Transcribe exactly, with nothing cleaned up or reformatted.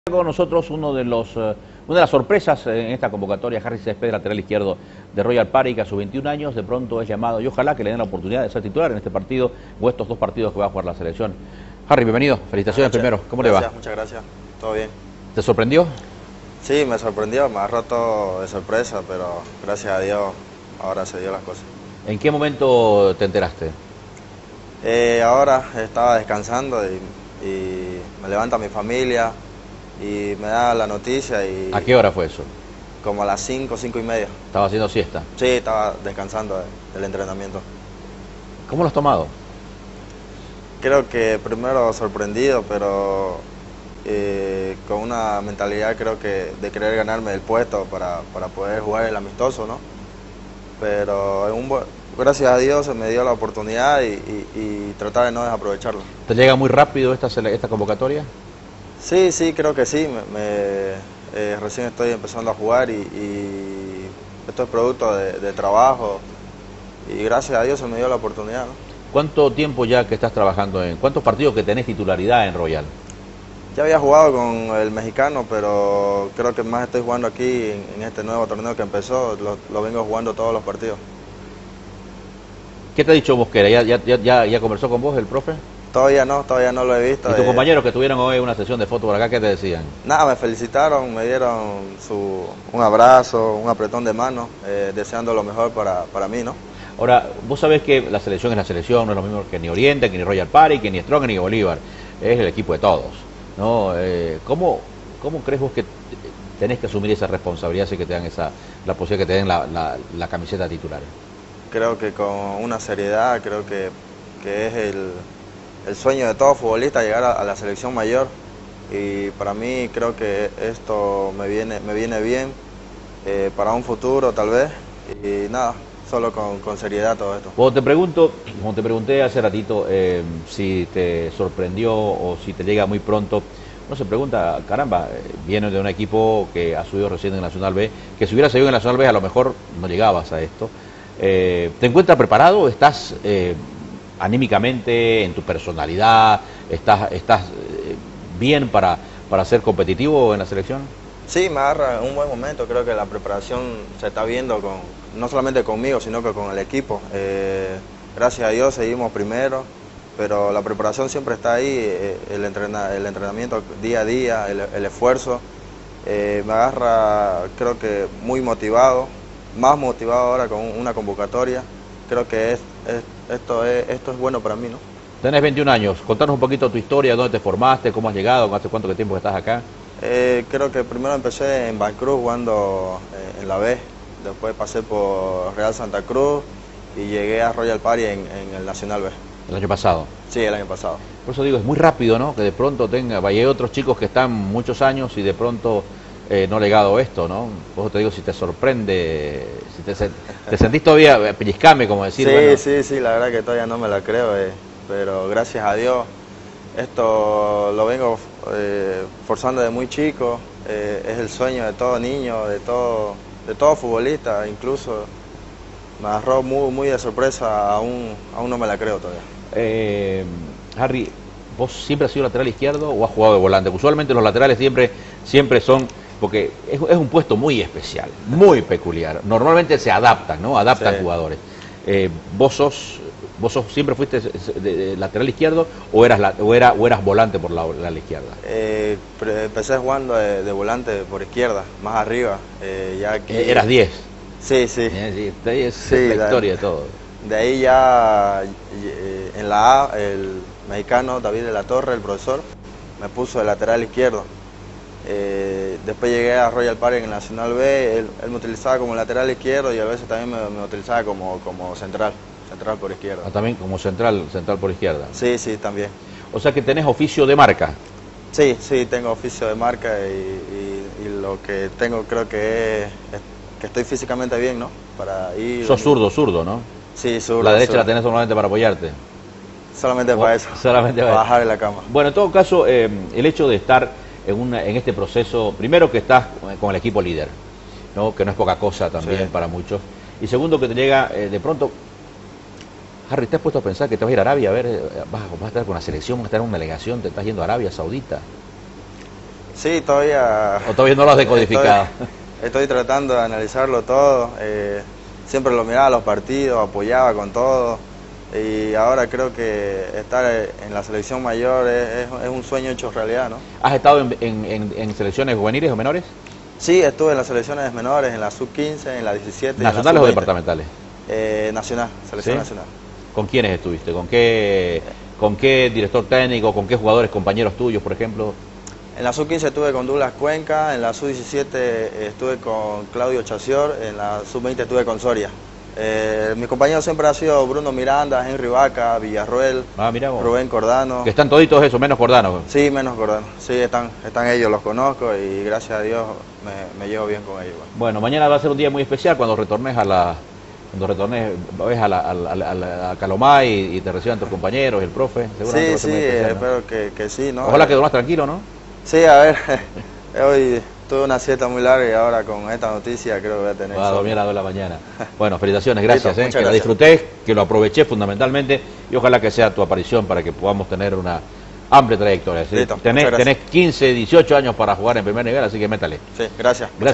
Con nosotros uno de los, uh, una de las sorpresas en esta convocatoria, Harry Céspedes, lateral izquierdo de Royal Party, que a sus veintiún años de pronto es llamado y ojalá que le den la oportunidad de ser titular en este partido o estos dos partidos que va a jugar la selección. Harry, bienvenido, felicitaciones primero, ¿cómo gracias, le va? Muchas gracias, todo bien. ¿Te sorprendió? Sí, me sorprendió, me ha roto de sorpresa, pero gracias a Dios ahora se dio las cosas. ¿En qué momento te enteraste? Eh, ahora estaba descansando y, y me levanta mi familia y me da la noticia y... ¿A qué hora fue eso? Como a las cinco, cinco y media. ¿Estaba haciendo siesta? Sí, estaba descansando del entrenamiento. ¿Cómo lo has tomado? Creo que primero sorprendido, pero eh, con una mentalidad creo que de querer ganarme el puesto para, para poder jugar el amistoso, ¿no? Pero en un buen, gracias a Dios se me dio la oportunidad y, y, y tratar de no desaprovecharlo. ¿Te llega muy rápido esta, esta convocatoria? Sí, sí, creo que sí. Me, me, eh, recién estoy empezando a jugar y, y esto es producto de, de trabajo y gracias a Dios se me dio la oportunidad, ¿no? ¿Cuánto tiempo ya que estás trabajando en, cuántos partidos que tenés titularidad en Royal? Ya había jugado con el mexicano, pero creo que más estoy jugando aquí en, en este nuevo torneo que empezó, lo, lo vengo jugando todos los partidos. ¿Qué te ha dicho Mosquera? ¿Ya, ya, ya, ya conversó con vos el profe? Todavía no, todavía no lo he visto. ¿Y tus eh, compañeros que tuvieron hoy una sesión de fotos por acá, qué te decían? Nada, me felicitaron, me dieron su, un abrazo, un apretón de mano, eh, deseando lo mejor para, para mí, ¿no? Ahora, vos sabés que la selección es la selección, no es lo mismo que ni Oriente, que ni Royal Party, que ni Strong, ni Bolívar. Es el equipo de todos, ¿no? Eh, ¿cómo, ¿Cómo crees vos que tenés que asumir esa responsabilidad si que te dan esa, la posibilidad que te den la, la, la camiseta titular? Creo que con una seriedad, creo que, que es el, el sueño de todo futbolista llegar a, a la selección mayor. Y para mí creo que esto me viene, me viene bien eh, para un futuro tal vez. Y nada, solo con, con seriedad todo esto. Cuando te pregunto, como te pregunté hace ratito, eh, si te sorprendió o si te llega muy pronto, uno se pregunta, caramba, viene de un equipo que ha subido recién en Nacional B, que si hubiera seguido en Nacional B a lo mejor no llegabas a esto. Eh, ¿Te encuentras preparado? ¿Estás eh, anímicamente, en tu personalidad, estás, estás eh, bien para, para ser competitivo en la selección? Sí, me agarra en un buen momento, creo que la preparación se está viendo con, no solamente conmigo, sino que con el equipo. Eh, gracias a Dios seguimos primero, pero la preparación siempre está ahí, eh, el, entrena, el entrenamiento día a día, el, el esfuerzo. Eh, me agarra, creo que muy motivado, más motivado ahora con una convocatoria. Creo que es, es, esto, es, esto es bueno para mí, ¿no? Tenés veintiún años, contanos un poquito tu historia, dónde te formaste, cómo has llegado, hace cuánto tiempo que estás acá. Eh, creo que primero empecé en Bancruz jugando eh, en la B, después pasé por Real Santa Cruz y llegué a Royal Party en, en el Nacional B. El año pasado. Sí, el año pasado. Por eso digo, es muy rápido, ¿no? Que de pronto tenga, vaya, hay otros chicos que están muchos años y de pronto eh, no legado esto, ¿no? Por eso te digo, si te sorprende, si te, te sentís todavía, pellizcame, como decir. Sí, bueno, sí, sí, la verdad que todavía no me la creo, eh, pero gracias a Dios esto lo vengo eh, forzando de muy chico, eh, es el sueño de todo niño, de todo, de todo futbolista, incluso me agarró muy, muy de sorpresa, aún, aún no me la creo todavía. Eh, Harry, ¿vos siempre has sido lateral izquierdo o has jugado de volante? Usualmente los laterales siempre, siempre son, porque es, es un puesto muy especial, muy peculiar. Normalmente se adaptan, ¿no? Adaptan Sí. jugadores. Eh, ¿Vos sos, vos sos, siempre fuiste de, de, de lateral izquierdo o eras, la, o, era, o eras volante por la, la, la izquierda? Eh, empecé jugando de, de volante por izquierda, más arriba. Eh, ya aquí... Eh, ¿Eras diez? Sí, sí. Eh, sí, es Sí, la la- historia de todo. De ahí ya eh, en la A, el mexicano David de la Torre, el profesor, me puso de lateral izquierdo. Eh, después llegué a Royal Party en el Nacional B, él, él me utilizaba como lateral izquierdo y a veces también me, me utilizaba como, como central, central por izquierda. Ah, también como central, central por izquierda. Sí, sí, también. O sea que tenés oficio de marca. Sí, sí, tengo oficio de marca y, y- y lo que tengo creo que es, es que estoy físicamente bien, ¿no? Para ir... Sos zurdo, zurdo, ¿no? Sí, zurdo. La derecha zurdo. la tenés solamente para apoyarte. Solamente O- para eso. solamente para para- bajar de la cama. Bueno, en todo caso, eh, el hecho de estar en, una, en este proceso, primero que estás con el equipo líder, ¿no? Que no es poca cosa también Sí. para muchos, y segundo que te llega eh, de pronto, Harry, ¿te has puesto a pensar que te vas a ir a Arabia? A ver, vas, vas a estar con la selección, vas a estar en una delegación, te estás yendo a Arabia Saudita. Sí, todavía... ¿O todavía no lo has decodificado? Estoy, estoy tratando de analizarlo todo. Eh, siempre lo miraba los partidos, apoyaba con todo. Y ahora creo que estar en la selección mayor es, es, es un sueño hecho realidad, ¿no? ¿Has estado en, en, en, en selecciones juveniles o menores? Sí, estuve en las selecciones menores, en la sub quince, en la diecisiete. ¿Nacionales o departamentales? Eh, nacional, selección ¿Sí? nacional. ¿Con quiénes estuviste? ¿Con qué, ¿Con qué director técnico? ¿Con qué jugadores, compañeros tuyos, por ejemplo? En la sub quince estuve con Douglas Cuenca, en la sub diecisiete estuve con Claudio Chacior, en la sub veinte estuve con Soria. Eh, mis compañeros siempre han sido Bruno Miranda, Henry Vaca, Villarruel, ah, mirá vos. Rubén Cordano. Que están toditos esos, menos Cordano. Sí, menos Cordano. Sí, están, están ellos, los conozco y gracias a Dios me, me llevo bien con ellos. Bueno. bueno, mañana va a ser un día muy especial cuando retornes a la... Cuando retornes, ves a, la, a, la, a, la, a Calomay y, y te reciban tus compañeros, el profe. Sí, sí, especial, espero ¿no? que, que sí, ¿no? Ojalá que duermas tranquilo, ¿no? Sí, a ver, hoy tuve una siesta muy larga y ahora con esta noticia creo que voy a tener... Va a dormir a las dos de la mañana. Bueno, felicitaciones, gracias, Listo, eh, que gracias. la disfruté, que lo aproveché fundamentalmente y ojalá que sea tu aparición para que podamos tener una amplia trayectoria. ¿Sí? Listo, tenés, tenés quince, dieciocho años para jugar en primer nivel, así que métale. Sí, gracias. Gracias.